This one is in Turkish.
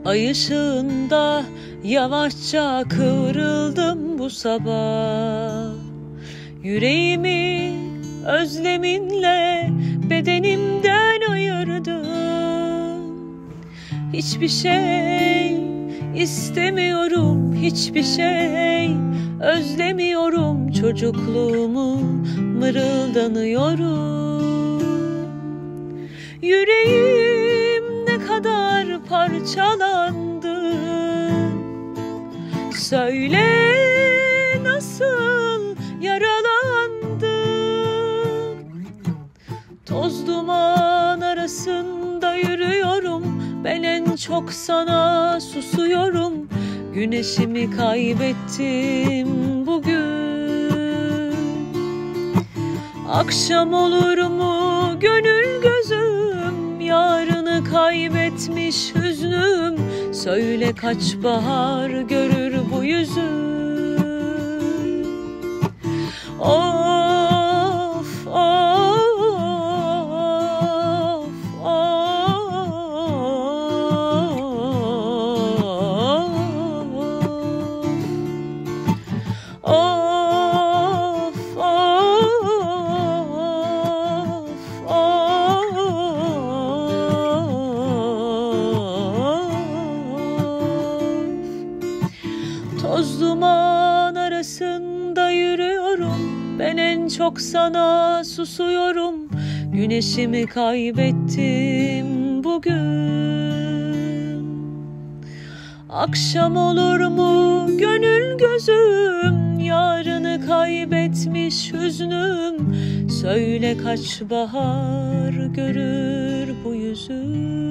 Ay ışığında yavaşça kıvrıldım bu sabah. Yüreğimi özleminle bedenimden ayırdım. Hiçbir şey istemiyorum, hiçbir şey özlemiyorum. Çocukluğumu mırıldanıyorum. Yüreğim ne kadar parçalandı. Söyle nasıl yaralandım. Toz duman arasında yürüyorum. Ben en çok sana susuyorum. Güneşimi kaybettim bugün. Akşam olur mu gönül gözüm, yarını kaybetmiş hüznüm. Söyle kaç bahar görür bu yüzüm. Of of toz duman arasında yürüyorum. Ben en çok sana susuyorum. Güneşimi kaybettim bugün. Akşam olur mu gönül gözüm, yarını kaybetmiş hüznüm. Söyle kaç bahar görür bu yüzüm.